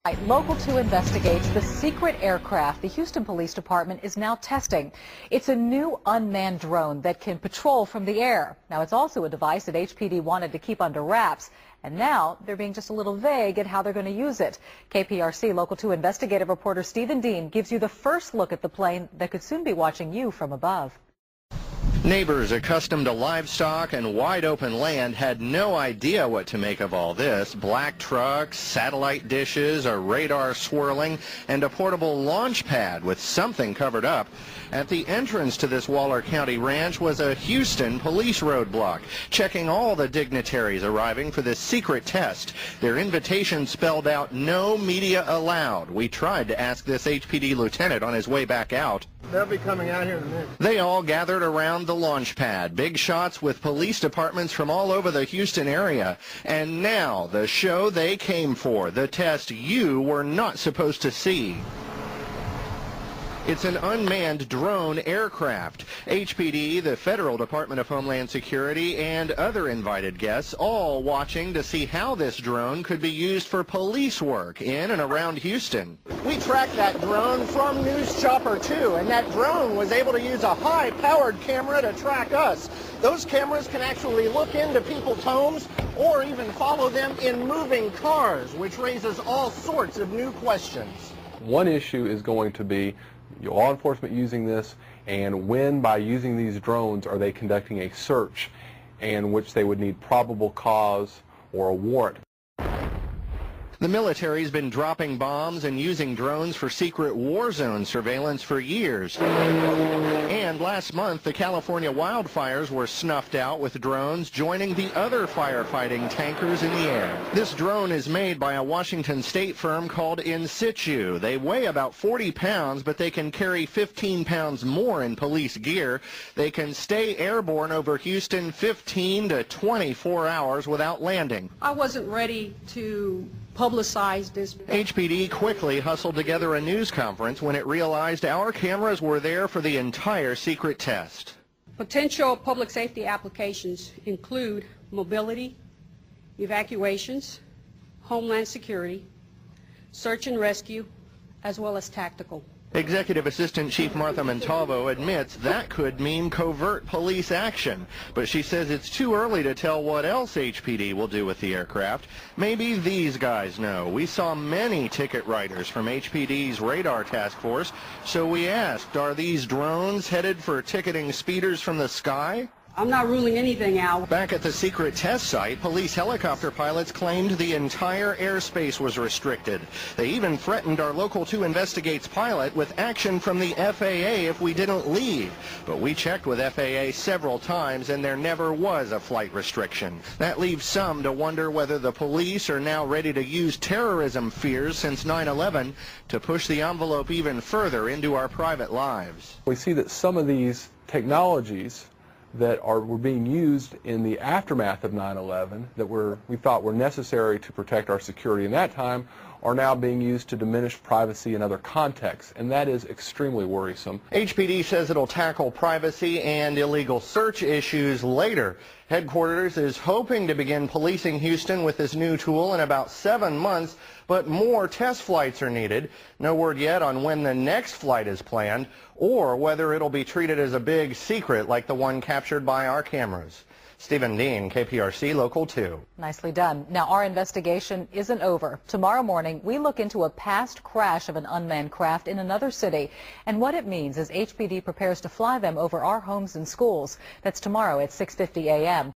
Local 2 investigates the secret aircraft the Houston Police Department is now testing. It's a new unmanned drone that can patrol from the air. Now, it's also a device that HPD wanted to keep under wraps, and now they're being just a little vague at how they're going to use it. KPRC Local 2 investigative reporter Stephen Dean gives you the first look at the plane that could soon be watching you from above. Neighbors accustomed to livestock and wide-open land had no idea what to make of all this. Black trucks, satellite dishes, a radar swirling, and a portable launch pad with something covered up. At the entrance to this Waller County ranch was a Houston police roadblock, checking all the dignitaries arriving for this secret test. Their invitation spelled out no media allowed. We tried to ask this HPD lieutenant on his way back out. They'll be coming out here in a minute. They all gathered around the launch pad, big shots with police departments from all over the Houston area. And now, the show they came for, the test you were not supposed to see. It's an unmanned drone aircraft. HPD, the Federal Department of Homeland Security, and other invited guests all watching to see how this drone could be used for police work in and around Houston. We tracked that drone from News Chopper 2, and that drone was able to use a high-powered camera to track us. Those cameras can actually look into people's homes or even follow them in moving cars, which raises all sorts of new questions. One issue is going to be law enforcement using this, and when by using these drones are they conducting a search in which they would need probable cause or a warrant. The military's been dropping bombs and using drones for secret war zone surveillance for years. And last month, the California wildfires were snuffed out with drones joining the other firefighting tankers in the air. This drone is made by a Washington state firm called In Situ. They weigh about 40 pounds, but they can carry 15 pounds more in police gear. They can stay airborne over Houston 15 to 24 hours without landing. I wasn't ready to publicize this. HPD quickly hustled together a news conference when it realized our cameras were there for the entire secret test. Potential public safety applications include mobility, evacuations, homeland security, search and rescue, as well as tactical. Executive Assistant Chief Martha Montalvo admits that could mean covert police action, but she says it's too early to tell what else HPD will do with the aircraft. Maybe these guys know. We saw many ticket writers from HPD's radar task force, so we asked, are these drones headed for ticketing speeders from the sky? I'm not ruling anything out. Back at the secret test site, police helicopter pilots claimed the entire airspace was restricted. They even threatened our Local 2 Investigates pilot with action from the FAA if we didn't leave. But we checked with FAA several times and there never was a flight restriction. That leaves some to wonder whether the police are now ready to use terrorism fears since 9/11 to push the envelope even further into our private lives. We see that some of these technologies that were being used in the aftermath of 9/11 that we thought were necessary to protect our security in that time are now being used to diminish privacy in other contexts, and that is extremely worrisome. HPD says it'll tackle privacy and illegal search issues later. Headquarters is hoping to begin policing Houston with this new tool in about 7 months, but more test flights are needed. No word yet on when the next flight is planned or whether it'll be treated as a big secret like the one captured by our cameras. Stephen Dean, KPRC Local 2. Nicely done. Now, our investigation isn't over. Tomorrow morning, we look into a past crash of an unmanned craft in another city and what it means as HPD prepares to fly them over our homes and schools. That's tomorrow at 6:50 a.m.